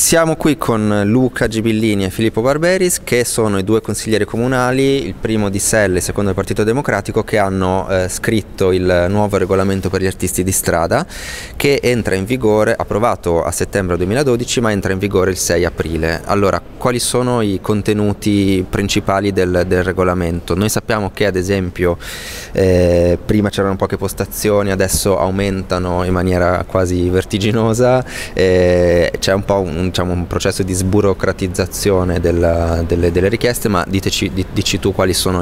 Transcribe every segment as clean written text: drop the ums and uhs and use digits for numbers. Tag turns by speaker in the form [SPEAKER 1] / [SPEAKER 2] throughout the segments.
[SPEAKER 1] Siamo qui con Luca Gibillini e Filippo Barberis, che sono i due consiglieri comunali, il primo di SEL e il secondo del Partito Democratico, che hanno scritto il nuovo regolamento per gli artisti di strada, che entra in vigore, approvato a settembre 2012, ma entra in vigore il 6 aprile. Allora, quali sono i contenuti principali del regolamento? Noi sappiamo che, ad esempio, prima c'erano poche postazioni, adesso aumentano in maniera quasi vertiginosa, c'è un po' un processo di sburocratizzazione delle richieste, ma dici tu quali sono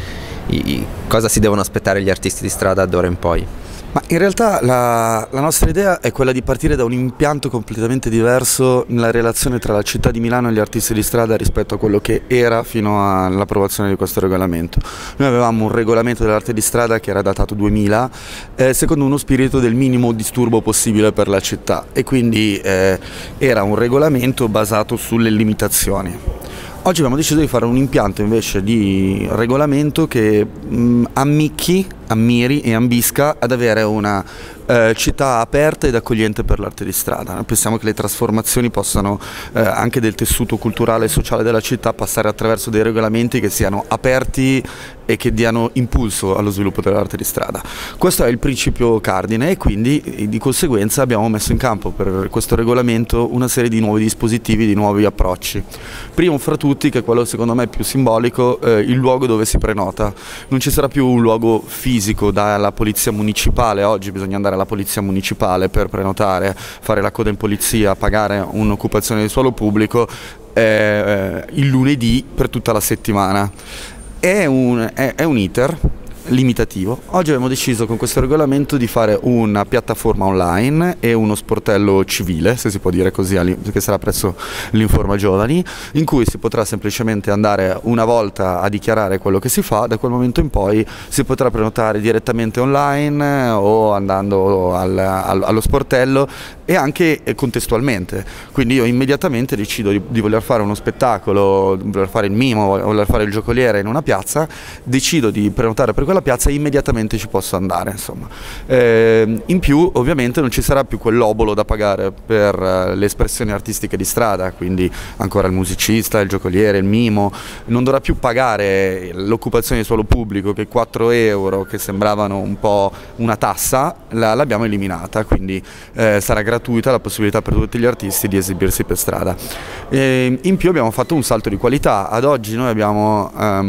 [SPEAKER 1] cosa si devono aspettare gli artisti di strada d'ora in poi?
[SPEAKER 2] Ma in realtà la nostra idea è quella di partire da un impianto completamente diverso nella relazione tra la città di Milano e gli artisti di strada rispetto a quello che era fino all'approvazione di questo regolamento. Noi avevamo un regolamento dell'arte di strada che era datato 2000, secondo uno spirito del minimo disturbo possibile per la città, e quindi era un regolamento basato sulle limitazioni. Oggi abbiamo deciso di fare un impianto invece di regolamento che ammiri e ambisca ad avere una città aperta ed accogliente per l'arte di strada. Noi pensiamo che le trasformazioni possano anche del tessuto culturale e sociale della città passare attraverso dei regolamenti che siano aperti e che diano impulso allo sviluppo dell'arte di strada. Questo è il principio cardine, e quindi di conseguenza abbiamo messo in campo per questo regolamento una serie di nuovi dispositivi, di nuovi approcci. Primo fra tutti, che è quello secondo me più simbolico, il luogo dove si prenota. Non ci sarà più un luogo fisico dalla polizia municipale. Oggi bisogna andare alla polizia municipale per prenotare, fare la coda in polizia, pagare un'occupazione di suolo pubblico il lunedì per tutta la settimana. È un iter limitativo. Oggi abbiamo deciso con questo regolamento di fare una piattaforma online e uno sportello civile, se si può dire così, che sarà presso l'Informa Giovani, in cui si potrà semplicemente andare una volta a dichiarare quello che si fa. Da quel momento in poi si potrà prenotare direttamente online o andando allo sportello, e anche contestualmente. Quindi io immediatamente decido di voler fare uno spettacolo, voler fare il mimo, voler fare il giocoliere in una piazza, decido di prenotare per quella piazza e immediatamente ci posso andare, insomma. In più ovviamente non ci sarà più quell'obolo da pagare per le espressioni artistiche di strada, quindi ancora il musicista, il giocoliere, il mimo non dovrà più pagare l'occupazione di suolo pubblico, che 4 euro che sembravano un po' una tassa l'abbiamo eliminata, quindi sarà gratuita la possibilità per tutti gli artisti di esibirsi per strada. In più abbiamo fatto un salto di qualità. Ad oggi noi abbiamo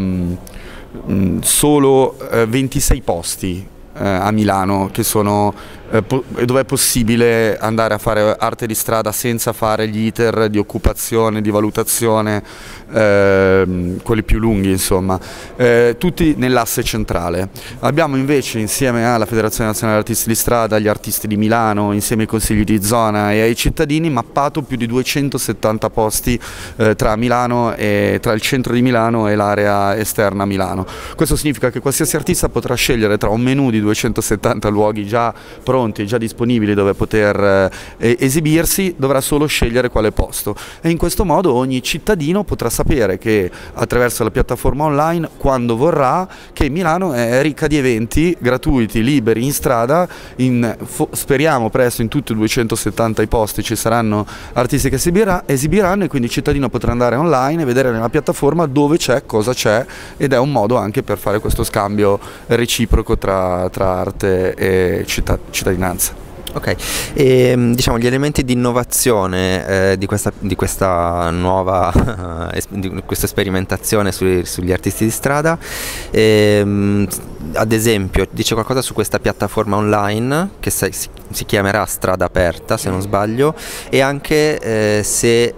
[SPEAKER 2] solo 26 posti a Milano che sono dove è possibile andare a fare arte di strada senza fare gli iter di occupazione, di valutazione, quelli più lunghi, insomma, tutti nell'asse centrale. Abbiamo invece, insieme alla Federazione Nazionale Artisti di Strada, gli artisti di Milano, insieme ai consigli di zona e ai cittadini, mappato più di 270 posti tra Milano e tra il centro di Milano e l'area esterna a Milano. Questo significa che qualsiasi artista potrà scegliere tra un menù di 270 luoghi già pronti, già disponibili dove poter esibirsi, dovrà solo scegliere quale posto, e in questo modo ogni cittadino potrà sapere che attraverso la piattaforma online, quando vorrà, che Milano è ricca di eventi gratuiti, liberi, in strada. Speriamo presto in tutti i 270 i posti ci saranno artisti che esibiranno, e quindi il cittadino potrà andare online e vedere nella piattaforma dove c'è, cosa c'è, ed è un modo anche per fare questo scambio reciproco tra arte e cittadinanza.
[SPEAKER 1] Ok, e diciamo gli elementi di innovazione di questa nuova di questa sperimentazione sugli artisti di strada, ad esempio dice qualcosa su questa piattaforma online che si chiamerà Strada Aperta, se non sbaglio, e anche se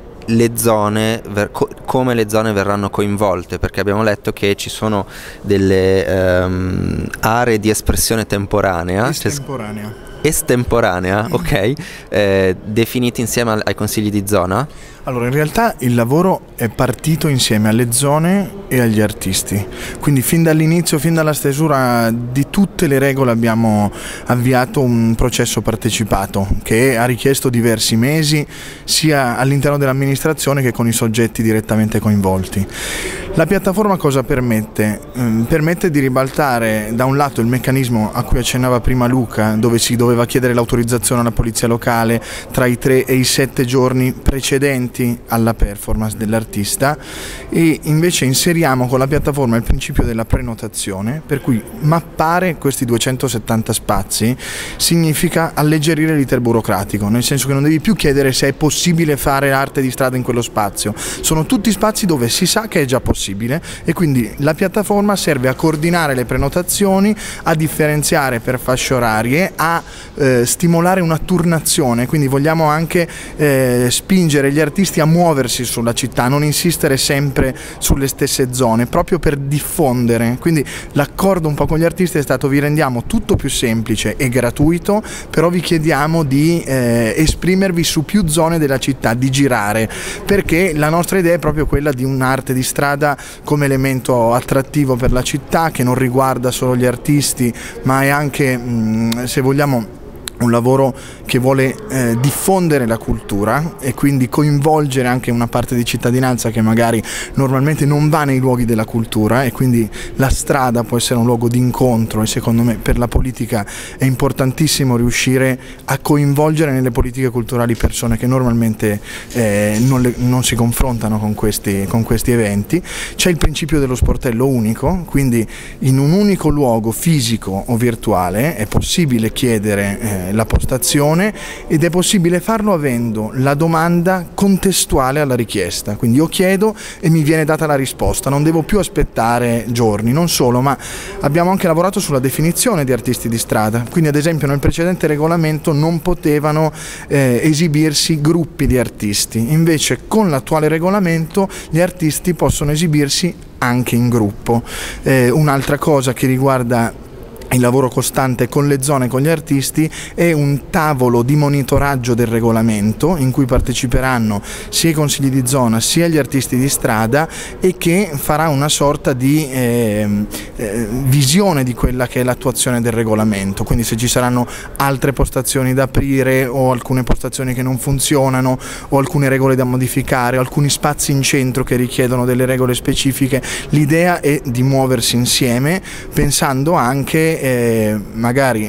[SPEAKER 1] come le zone verranno coinvolte, perché abbiamo letto che ci sono delle aree di espressione temporanea, estemporanea, ok, definiti insieme ai consigli di zona?
[SPEAKER 3] Allora, in realtà il lavoro è partito insieme alle zone e agli artisti, quindi fin dall'inizio, fin dalla stesura di tutte le regole abbiamo avviato un processo partecipato che ha richiesto diversi mesi sia all'interno dell'amministrazione che con i soggetti direttamente coinvolti. La piattaforma cosa permette? Permette di ribaltare da un lato il meccanismo a cui accennava prima Luca, dove si doveva chiedere l'autorizzazione alla polizia locale tra i 3 e i 7 giorni precedenti alla performance dell'artista, e invece inseriamo con la piattaforma il principio della prenotazione, per cui mappare questi 270 spazi significa alleggerire l'iter burocratico, nel senso che non devi più chiedere se è possibile fare arte di strada in quello spazio, sono tutti spazi dove si sa che è già possibile, e quindi la piattaforma serve a coordinare le prenotazioni, a differenziare per fasce orarie, a stimolare una turnazione, quindi vogliamo anche spingere gli artisti a muoversi sulla città, non insistere sempre sulle stesse zone, proprio per diffondere. Quindi l'accordo un po' con gli artisti è stato: vi rendiamo tutto più semplice e gratuito, però vi chiediamo di esprimervi su più zone della città, di girare, perché la nostra idea è proprio quella di un'arte di strada come elemento attrattivo per la città, che non riguarda solo gli artisti, ma è anche, se vogliamo, un lavoro che vuole diffondere la cultura e quindi coinvolgere anche una parte di cittadinanza che magari normalmente non va nei luoghi della cultura, e quindi la strada può essere un luogo di incontro, e secondo me per la politica è importantissimo riuscire a coinvolgere nelle politiche culturali persone che normalmente non si confrontano con questi eventi. C'è il principio dello sportello unico, quindi in un unico luogo fisico o virtuale è possibile chiedere la postazione, ed è possibile farlo avendo la domanda contestuale alla richiesta, quindi io chiedo e mi viene data la risposta, non devo più aspettare giorni. Non solo, ma abbiamo anche lavorato sulla definizione di artisti di strada, quindi ad esempio nel precedente regolamento non potevano esibirsi gruppi di artisti, invece con l'attuale regolamento gli artisti possono esibirsi anche in gruppo. Un'altra cosa che riguarda il lavoro costante con le zone, con gli artisti, è un tavolo di monitoraggio del regolamento in cui parteciperanno sia i consigli di zona sia gli artisti di strada, e che farà una sorta di visione di quella che è l'attuazione del regolamento, quindi se ci saranno altre postazioni da aprire o alcune postazioni che non funzionano o alcune regole da modificare o alcuni spazi in centro che richiedono delle regole specifiche. L'idea è di muoversi insieme, pensando anche magari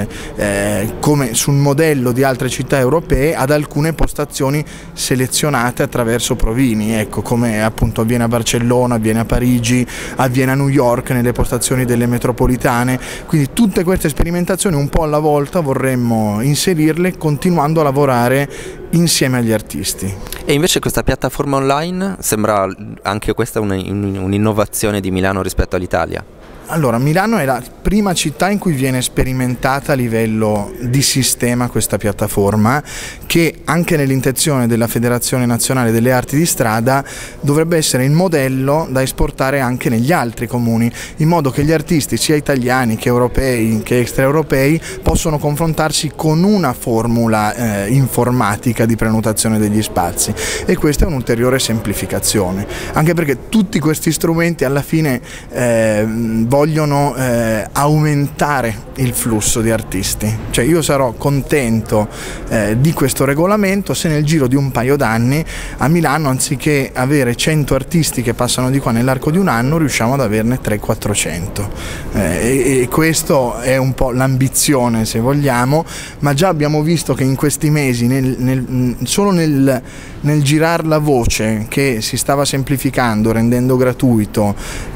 [SPEAKER 3] come sul modello di altre città europee ad alcune postazioni selezionate attraverso provini, ecco, come appunto avviene a Barcellona, avviene a Parigi, avviene a New York nelle postazioni delle metropolitane. Quindi tutte queste sperimentazioni un po' alla volta vorremmo inserirle, continuando a lavorare insieme agli artisti.
[SPEAKER 1] E invece questa piattaforma online sembra anche questa un'innovazione di Milano rispetto all'Italia.
[SPEAKER 3] Allora, Milano è la prima città in cui viene sperimentata a livello di sistema questa piattaforma, che anche nell'intenzione della Federazione Nazionale delle Arti di Strada dovrebbe essere il modello da esportare anche negli altri comuni, in modo che gli artisti, sia italiani che europei che extraeuropei, possono confrontarsi con una formula informatica di prenotazione degli spazi, e questa è un'ulteriore semplificazione, anche perché tutti questi strumenti alla fine vogliono aumentare il flusso di artisti. Cioè, io sarò contento di questo regolamento se nel giro di un paio d'anni a Milano, anziché avere 100 artisti che passano di qua nell'arco di un anno, riusciamo ad averne 300-400, e questo è un po' l'ambizione, se vogliamo, ma già abbiamo visto che in questi mesi solo nel girare la voce che si stava semplificando, rendendo gratuito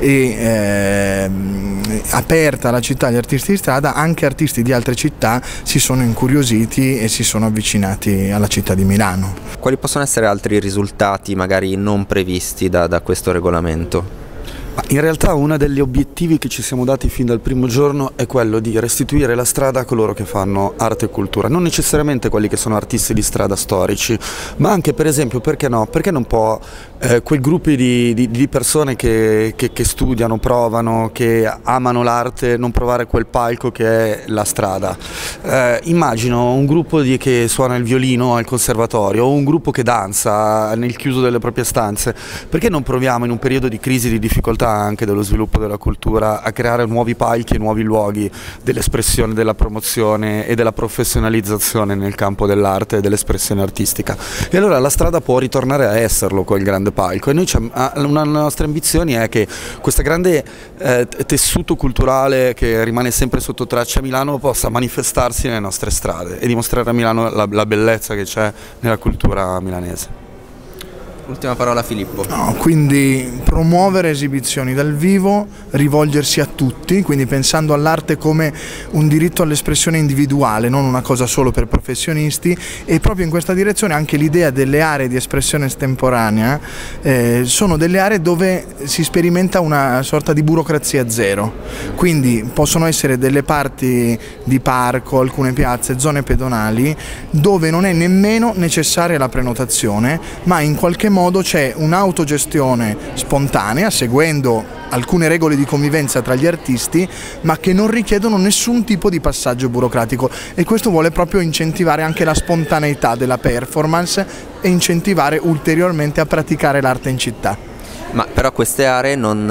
[SPEAKER 3] e aperta la città agli artisti di strada, anche artisti di altre città si sono incuriositi e si sono avvicinati alla città di Milano.
[SPEAKER 1] Quali possono essere altri risultati magari non previsti da questo regolamento?
[SPEAKER 2] In realtà uno degli obiettivi che ci siamo dati fin dal primo giorno è quello di restituire la strada a coloro che fanno arte e cultura, non necessariamente quelli che sono artisti di strada storici, ma anche, per esempio, perché no? Perché non può quei gruppi di persone che studiano, provano, che amano l'arte, non provare quel palco che è la strada? Immagino un gruppo che suona il violino al conservatorio, o un gruppo che danza nel chiuso delle proprie stanze. Perché non proviamo, in un periodo di crisi, di difficoltà priorità anche dello sviluppo della cultura a creare nuovi palchi e nuovi luoghi dell'espressione, della promozione e della professionalizzazione nel campo dell'arte e dell'espressione artistica. E allora la strada può ritornare a esserlo quel grande palco, e noi una delle nostre ambizioni è che questo grande tessuto culturale che rimane sempre sotto traccia a Milano possa manifestarsi nelle nostre strade e dimostrare a Milano la bellezza che c'è nella cultura milanese.
[SPEAKER 1] Ultima parola a Filippo.
[SPEAKER 3] No, quindi promuovere esibizioni dal vivo, rivolgersi a tutti, quindi pensando all'arte come un diritto all'espressione individuale, non una cosa solo per professionisti, e proprio in questa direzione anche l'idea delle aree di espressione estemporanea sono delle aree dove si sperimenta una sorta di burocrazia zero, quindi possono essere delle parti di parco, alcune piazze, zone pedonali dove non è nemmeno necessaria la prenotazione, ma in qualche modo c'è un'autogestione spontanea seguendo alcune regole di convivenza tra gli artisti, ma che non richiedono nessun tipo di passaggio burocratico, e questo vuole proprio incentivare anche la spontaneità della performance e incentivare ulteriormente a praticare l'arte in città.
[SPEAKER 1] Ma però queste aree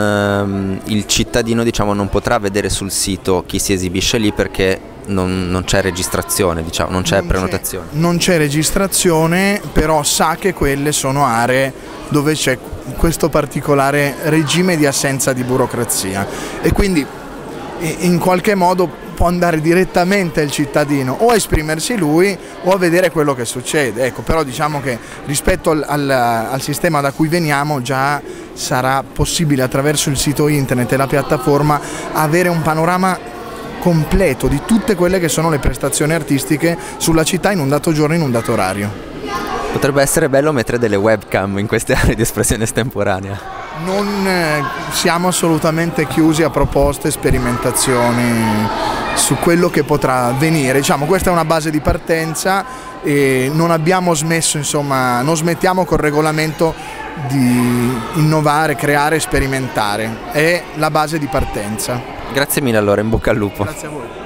[SPEAKER 1] il cittadino, diciamo, non potrà vedere sul sito chi si esibisce lì, perché non c'è registrazione, diciamo, non c'è prenotazione.
[SPEAKER 3] Non c'è registrazione, però sa che quelle sono aree dove c'è questo particolare regime di assenza di burocrazia, e quindi in qualche modo può andare direttamente il cittadino o a esprimersi lui o a vedere quello che succede. Ecco, però diciamo che rispetto al sistema da cui veniamo già sarà possibile attraverso il sito internet e la piattaforma avere un panorama completo di tutte quelle che sono le prestazioni artistiche sulla città in un dato giorno, in un dato orario.
[SPEAKER 1] Potrebbe essere bello mettere delle webcam in queste aree di espressione estemporanea.
[SPEAKER 3] Non siamo assolutamente chiusi a proposte, sperimentazioni su quello che potrà avvenire. Diciamo, questa è una base di partenza e non abbiamo smesso, insomma, non smettiamo col regolamento di innovare, creare e sperimentare. È la base di partenza.
[SPEAKER 1] Grazie mille allora, in bocca al lupo.
[SPEAKER 3] Grazie a voi.